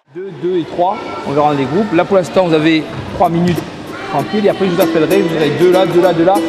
2, 2 et 3, on verra dans les groupes. Là pour l'instant vous avez 3 minutes tranquille et après je vous appellerai, vous avez 2 là, 2 là, 2 là.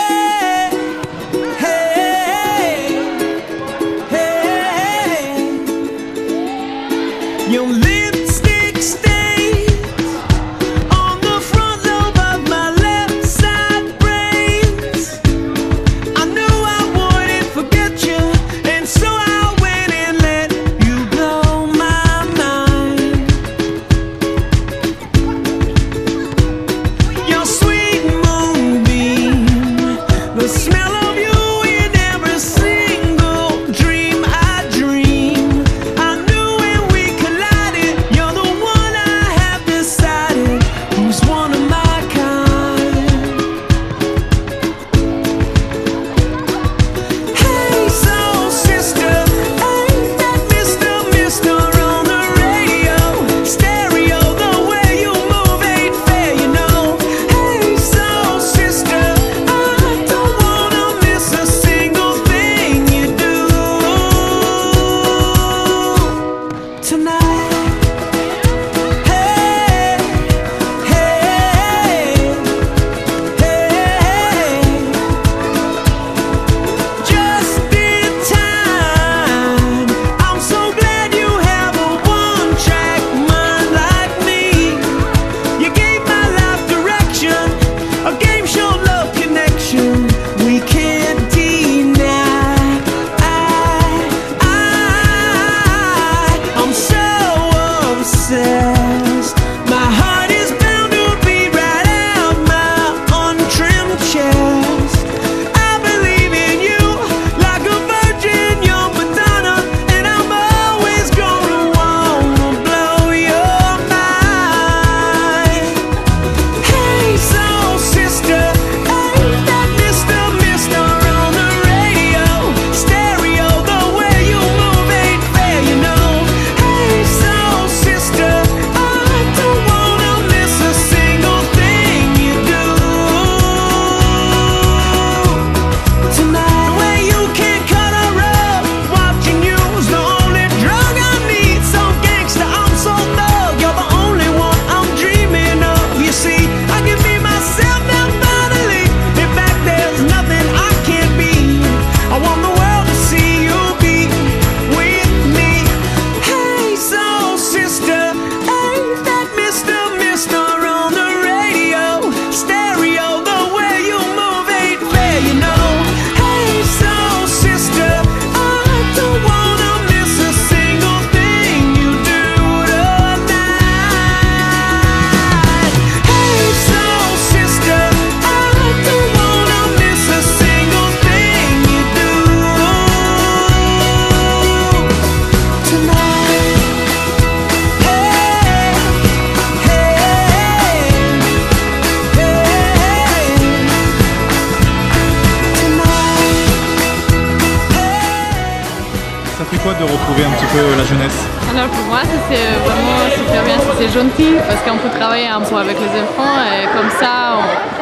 Ça fait quoi de retrouver un petit peu la jeunesse? Alors pour moi c'est vraiment super bien, c'est gentil parce qu'on peut travailler un peu avec les enfants et comme ça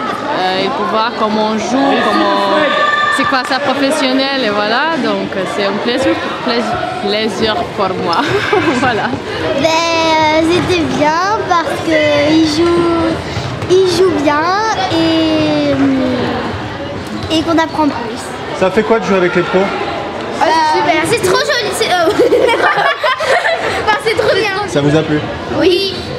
ils peuvent voir comment on joue, c'est quoi ça professionnel et voilà, donc c'est un plaisir pour moi. Voilà. C'était bien parce qu'ils jouent bien et qu'on apprend plus. Ça fait quoi de jouer avec les pros? Super, c'est trop joli, c'est trop bien. Ça vous a plu? Oui.